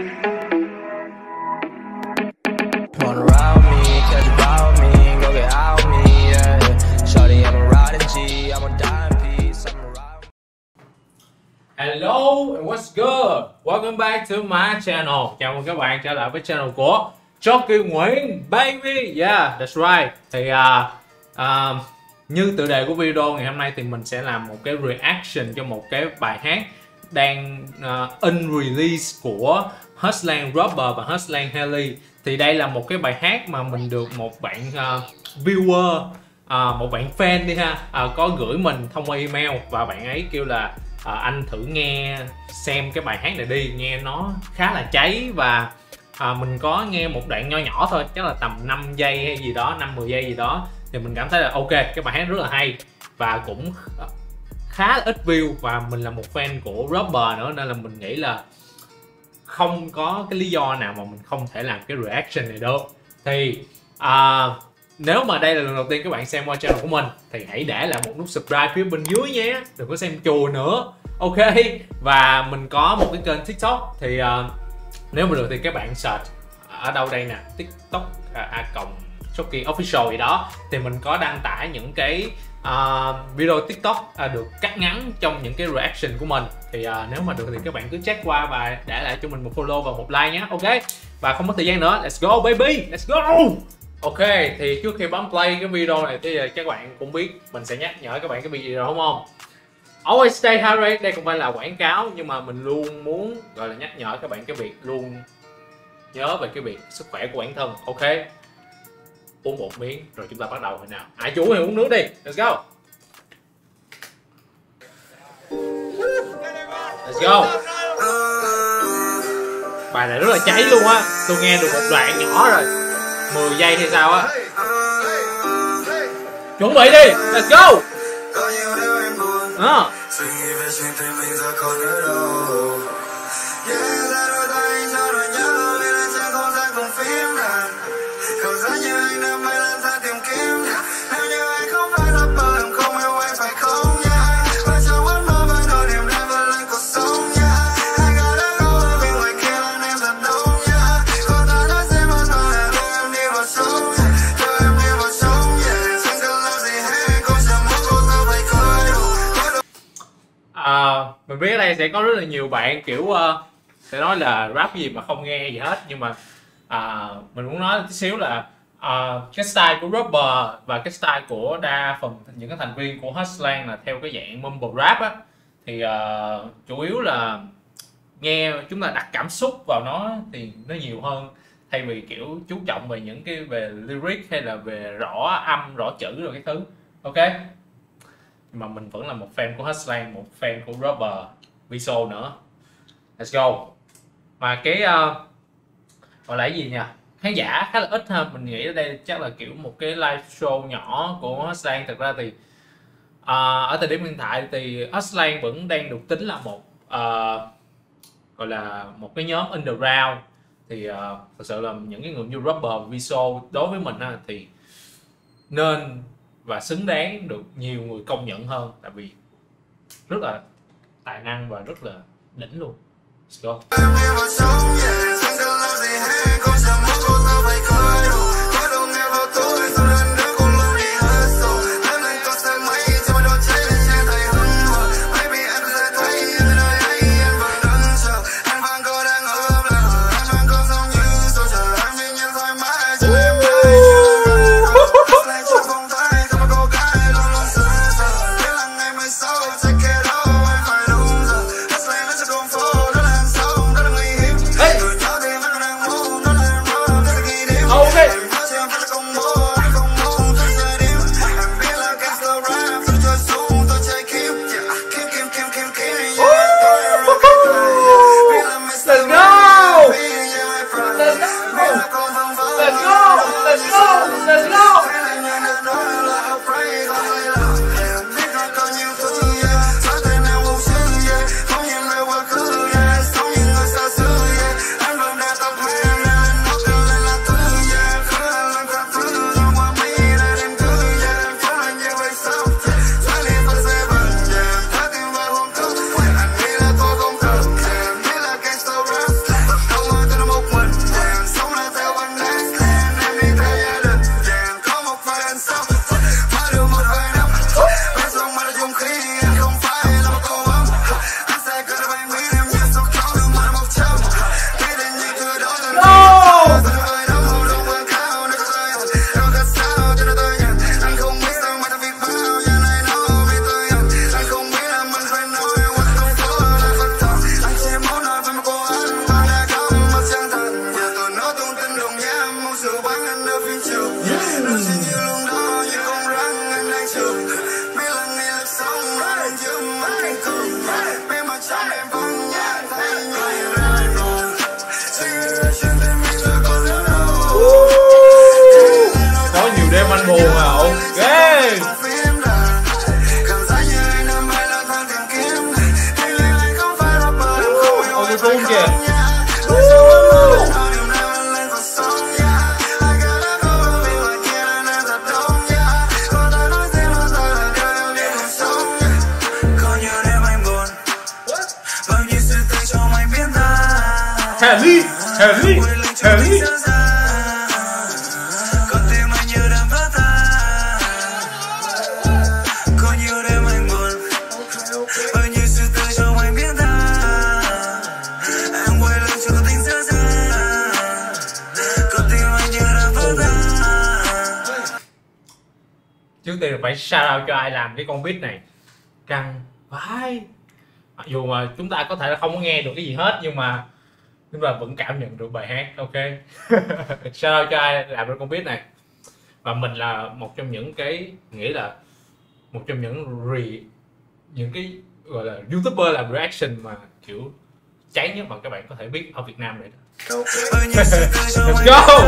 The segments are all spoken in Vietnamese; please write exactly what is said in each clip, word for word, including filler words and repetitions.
Hello and what's good? Welcome back to my channel. Chào mừng các bạn trở lại với channel của Jockey Nguyễn baby. Yeah, that's right. Thì uh, uh, như tựa đề của video ngày hôm nay thì mình sẽ làm một cái reaction cho một cái bài hát đang uh, unreleased của Hustlang Rubber và Hustlang Haley. Thì đây là một cái bài hát mà mình được một bạn uh, viewer, uh, một bạn fan đi ha, uh, có gửi mình thông qua email và bạn ấy kêu là À, anh thử nghe xem cái bài hát này đi, nghe nó khá là cháy. Và à, mình có nghe một đoạn nho nhỏ thôi, chắc là tầm năm giây hay gì đó, năm mười giây gì đó, thì mình cảm thấy là ok, cái bài hát rất là hay và cũng khá là ít view. Và mình là một fan của Rubber nữa nên là mình nghĩ là không có cái lý do nào mà mình không thể làm cái reaction này được. Thì à, nếu mà đây là lần đầu tiên các bạn xem qua channel của mình thì hãy để lại một nút subscribe phía bên dưới nhé, đừng có xem chùa nữa, ok. Và mình có một cái kênh TikTok thì uh, nếu mà được thì các bạn search ở đâu đây nè, TikTok a cộng Jockey Official gì đó, thì mình có đăng tải những cái uh, video TikTok uh, được cắt ngắn trong những cái reaction của mình. Thì uh, nếu mà được thì các bạn cứ check qua và để lại cho mình một follow và một like nhé, ok. Và không mất thời gian nữa, let's go baby, let's go. Ok, thì trước khi bấm play cái video này thì các bạn cũng biết mình sẽ nhắc nhở các bạn cái việc rồi đúng không? Always stay hydrated, đây không phải là quảng cáo nhưng mà mình luôn muốn gọi là nhắc nhở các bạn cái việc luôn nhớ về cái việc sức khỏe của bản thân, ok? Uống một miếng rồi chúng ta bắt đầu rồi nào. Ai chú thì uống nước đi, let's go. Let's go. Bài này rất là cháy luôn á, tôi nghe được một đoạn nhỏ rồi. mười giây hay sao á. Chuẩn bị đi, let's go. À. À, mình biết ở đây sẽ có rất là nhiều bạn kiểu uh, sẽ nói là rap gì mà không nghe gì hết, nhưng mà uh, mình muốn nói tí xíu là uh, cái style của Rubber và cái style của đa phần những cái thành viên của Hustlang là theo cái dạng mumble rap á, thì uh, chủ yếu là nghe chúng ta đặt cảm xúc vào nó thì nó nhiều hơn, thay vì kiểu chú trọng về những cái về lyric hay là về rõ âm rõ chữ rồi cái thứ, ok. Mà mình vẫn là một fan của Hustlang, một fan của Rubber, Visual nữa. Let's go. Mà cái uh, gọi là cái gì nhỉ? Khán giả khá là ít ha. Mình nghĩ ở đây chắc là kiểu một cái live show nhỏ của Hustlang. Thực ra thì uh, ở thời điểm hiện tại thì Hustlang vẫn đang được tính là một uh, gọi là một cái nhóm underground. Thì uh, thật sự là những cái người như Rubber, Visual đối với mình ha, thì nên và xứng đáng được nhiều người công nhận hơn, tại vì rất là tài năng và rất là đỉnh luôn. Let's go. buồn à, ok. Ôi cái rung kìa. Heavy, heavy, heavy. Trước tiên là phải shout out cho ai làm cái con beat này, căng vãi. Mặc dù mà chúng ta có thể là không có nghe được cái gì hết nhưng mà chúng ta vẫn cảm nhận được bài hát, ok. Shout out cho ai làm ra con beat này. Và mình là một trong những cái, nghĩ là một trong những re, những cái gọi là YouTuber làm reaction mà kiểu cháy nhất mà các bạn có thể biết ở Việt Nam này. Let's go.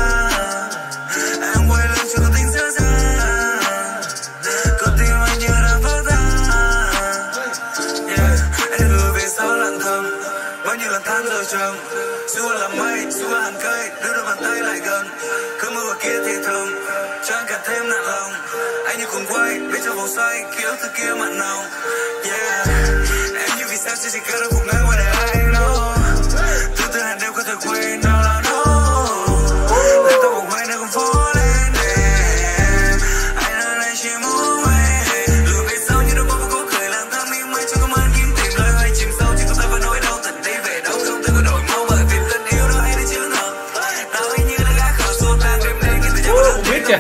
Xua là mây, xua hàng cây, đưa đôi bàn tay lại gần. Cơn mưa kia thì thường, cho anh càng thêm nặng lòng. Anh như cuồng quay, biết trong vòng xoay, ký ức từ kia mặn nồng. Yeah, em như vì sao chỉ chỉ cả đôi cuộc ngang qua đời anh đó. Từ từ hẳn đêm có thể quên nào là nó. Lên tàu bóng bay nơi con phố lên đêm. Anh ở đây chỉ muốn về. Lùi về sau như đôi bóng có cười làm thang mi mây cho công an kiếm tìm lời hay chìm sâu chỉ có ta và nỗi đau tận đi về đâu không thể có đổi mau bởi vì tình yêu đó hay là chữ ngờ. Tao hình như đã gác khởi xuống đang đêm nay khi tôi nhắm mắt biết chưa?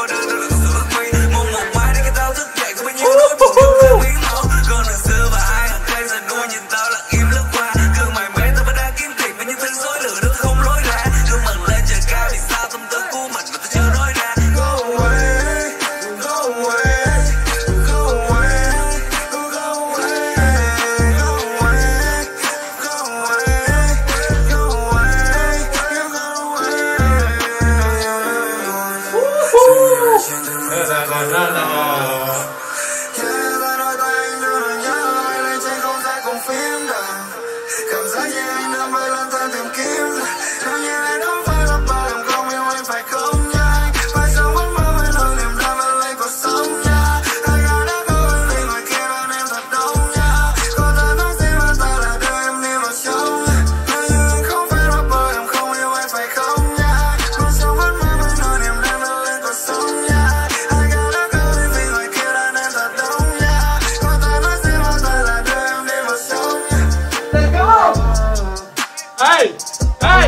Hey! Hey!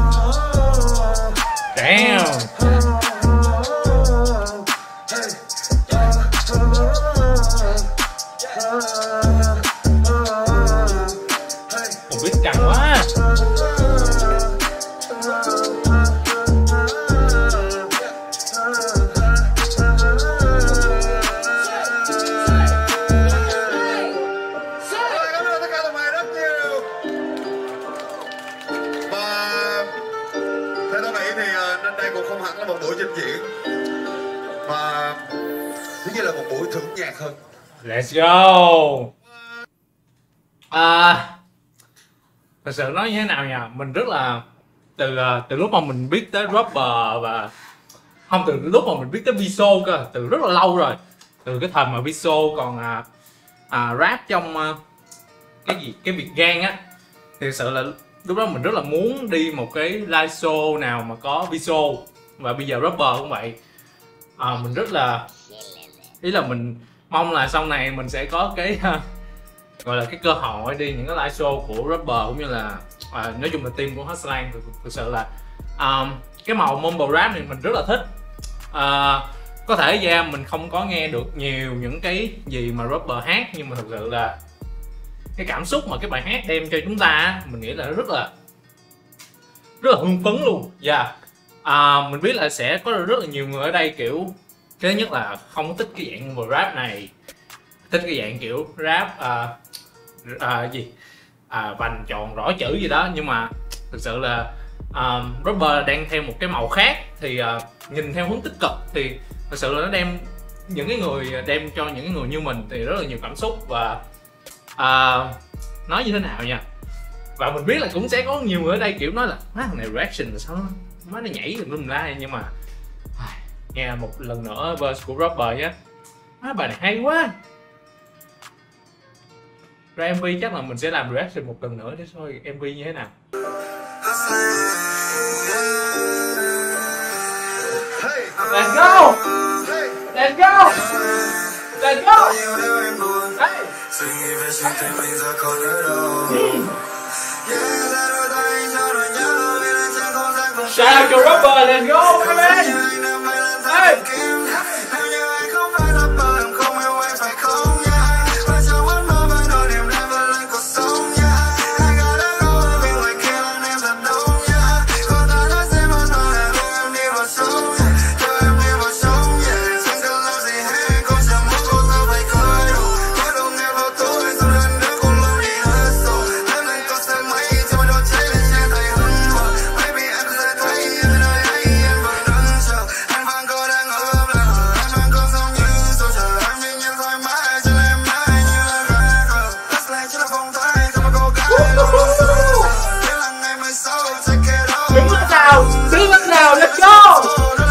Damn! Không biết căng quá. Một buổi trình diễn mà giống như là một buổi thưởng nhạc hơn. Let's go. À, thật sự nói như thế nào nhỉ, mình rất là từ từ lúc mà mình biết tới rapper và không từ lúc mà mình biết tới Viso cơ, từ rất là lâu rồi, từ cái thời mà Viso còn à, à, rap trong à, cái gì cái Việt Gang á, thì thực sự là lúc đó mình rất là muốn đi một cái live show nào mà có Viso. Và bây giờ rapper cũng vậy, à, mình rất là, ý là mình mong là sau này mình sẽ có cái uh, gọi là cái cơ hội đi những cái live show của rapper cũng như là uh, nói chung là team của Hustlang. Thực sự là um, cái màu mumble rap này mình rất là thích. Uh, có thể ra yeah, mình không có nghe được nhiều những cái gì mà rapper hát, nhưng mà thực sự là cái cảm xúc mà cái bài hát đem cho chúng ta, mình nghĩ là rất là rất là hưng phấn luôn. Yeah. À, mình biết là sẽ có rất là nhiều người ở đây kiểu, cái thứ nhất là không thích cái dạng mumble rap này, thích cái dạng kiểu rap à, à, gì à, vành tròn rõ chữ gì đó, nhưng mà thực sự là uh, Robber đang theo một cái màu khác, thì uh, nhìn theo hướng tích cực thì thật sự là nó đem những cái người đem cho những người như mình thì rất là nhiều cảm xúc. Và uh, nói như thế nào nha, và mình biết là cũng sẽ có nhiều người ở đây kiểu nói là má thằng này reaction là sao nó má nó nhảy tùm lum la, nhưng mà nghe một lần nữa verse của Robber nhé, má bài này hay quá. Ra em vê chắc là mình sẽ làm reaction một lần nữa để coi em vê như thế nào. Let's go! Let's go! Let's go! Hey! Shout out to Robber, let's go, my man! Hey! Đứng lên nào, let's go!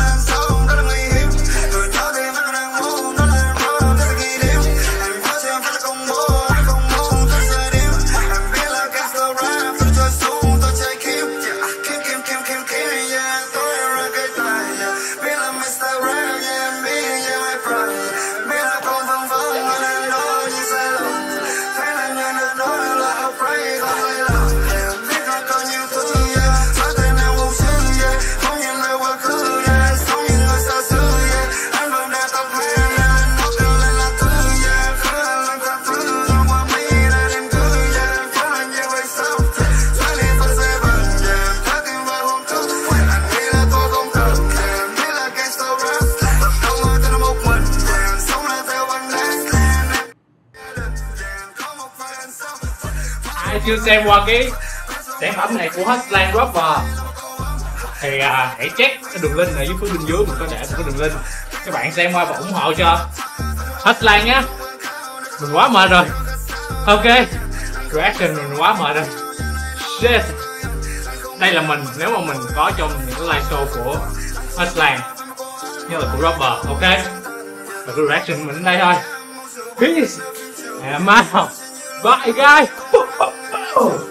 Ai chưa xem qua cái sản phẩm này của Hustline Robber thì à, hãy check cái đường link ở dưới phía bên dưới, mình có để một cái đường link các bạn xem qua và ủng hộ cho Hustline nhé. Mình quá mệt rồi, ok, reaction mình quá mệt rồi, shit. Đây là mình nếu mà mình có trong những cái live show của Hustline như là của Robber, ok, và cái reaction mình ở đây thôi. Peace, and I'm out. Bye guys.